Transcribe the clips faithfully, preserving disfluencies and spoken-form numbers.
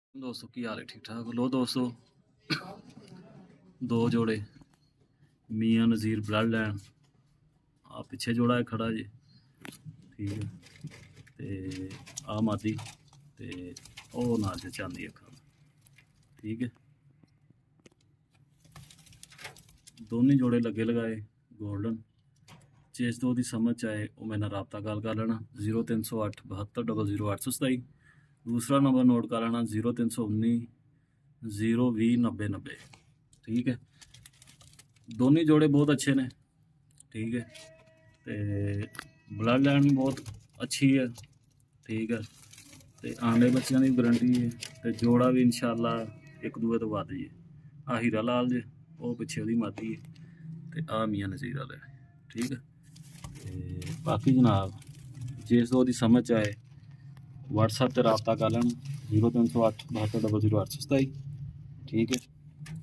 दोस्तों की हाल है? ठीक ठाक। लो दोस्तों, दो जोड़े मियाँ नज़ीर ब्लड लैंड आ पिछे जोड़ा है खड़ा जी, ठीक है। ते आ मादी ते ओ नाल च चांदी अखा, ठीक है। दोनों जोड़े लगे लगाए गोल्डन। जिस दो की समझ आए वो मैंने रबता गल कर लेना जीरो तीन सौ अठ बहत्तर डबल जीरो अठ सौ सताई। दूसरा नंबर नोट कर लेना जीरो तीन सौ उन्नी जीरो भी नब्बे नब्बे, ठीक है। दोनों जोड़े बहुत अच्छे ने, ठीक है। तो ब्लड लाइन भी बहुत अच्छी है, ठीक है। तो आने बच्चों की गारंटी है। तो जोड़ा भी इंशाल्लाह एक दूए तो वध जी। आ हीरा लाल जे वो पिछे वो मादी है, तो आ मियाँ नज़ीर वाले, ठीक है। ते बाकी जनाब जिस दो की समझ आए व्हाट्सएप पर रबता कर लेना जीरो तीन सौ अठ बहत्तर डबल जीरो अठ सौ सताई, ठीक है।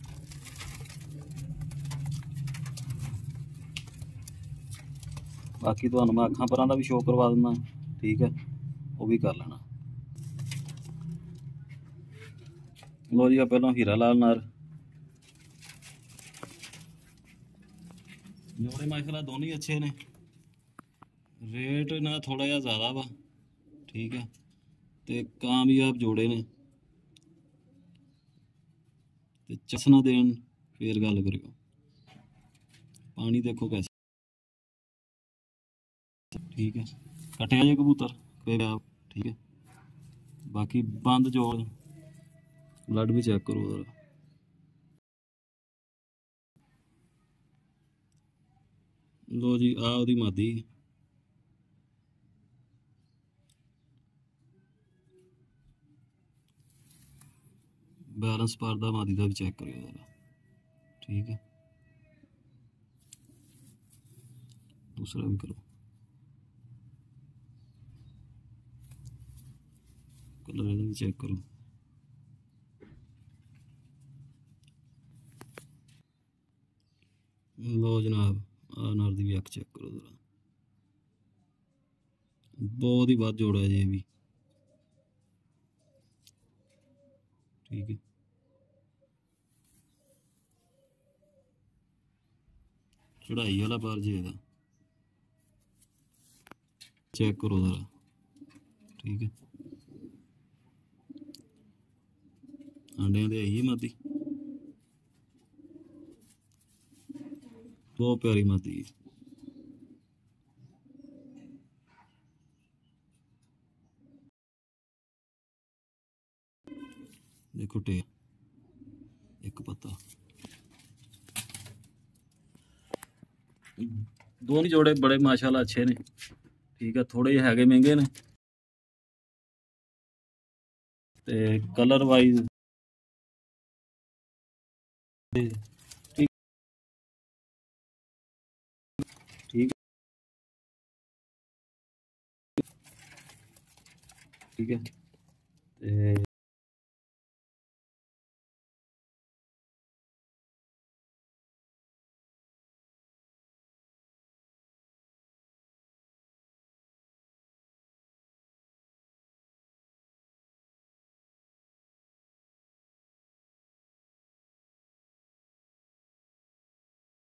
बाकी तो मैं अखा पर भी शो करवा देना, ठीक है, वो भी कर लेना। लो जी पहलों हीरा लाल नार जोड़े माशाल्लाह दोनों ही अच्छे ने। रेट ना थोड़ा जहा ज़्यादा वा, ठीक है। तो कामयाब जोड़े ने, तो चसना देन फिर गल करियो। पानी देखो कैसे, ठीक है। कटिया जे कबूतर आप, ठीक है। बाकी बंद जोड़ ब्लड भी चेक करो जरा। लो जी आ ओदी मादी, बैलेंस पारदा मादी का भी चेक करियो जरा, ठीक है। दूसरा भी करो, कलर भी चेक करो। लो जनाब आ नर की भी अख चेक करो जरा, बहुत ही वध जोड़ा है जी भी, ठीक है। चढ़ाई वाला पार जी है, चेक करो जरा, ठीक है। आंडिया दे आई मादी, बहुत प्यारी मादी है। देखो टे एक पत्ता, दोनों जोड़े बड़े माशाल्लाह अच्छे ने, ठीक है। थोड़े है महंगे ने, ते कलर वाइज ठीक, ठीक, ठीक है। ते